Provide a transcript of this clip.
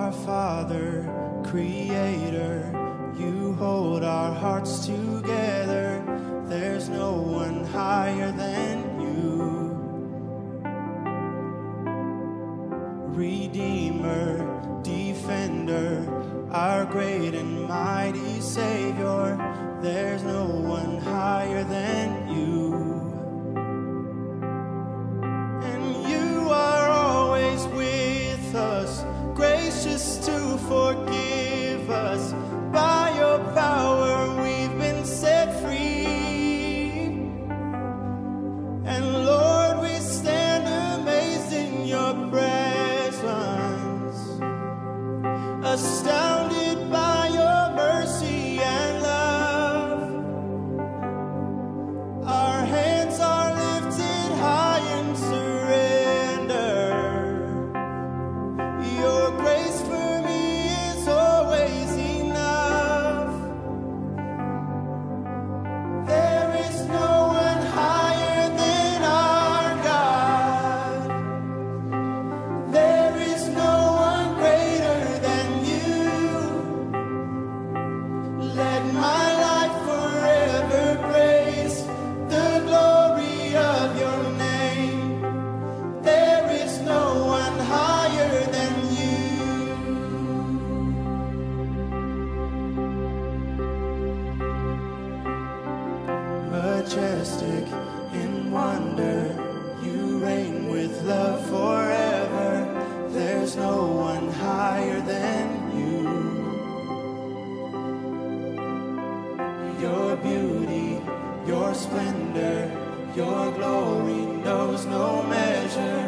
our Father, Creator, you hold our hearts together. There's no one higher than you. Redeemer, Defender, our great and mighty Savior, there's no one higher than you. And you are always with us, gracious to forgive us. By your power we've been set free. And Lord, we stand amazed in your presence, astounded by your mercy and love. Our hands are lifted high in surrender. Your grace for me is always enough. There is no one higher than our God. There is no one greater than you. Let my life forever praise the glory of your name. There is no one higher than you. Majestic in wonder, you reign with love forever. There's no one higher than you. Your beauty, your splendor, your glory knows no measure.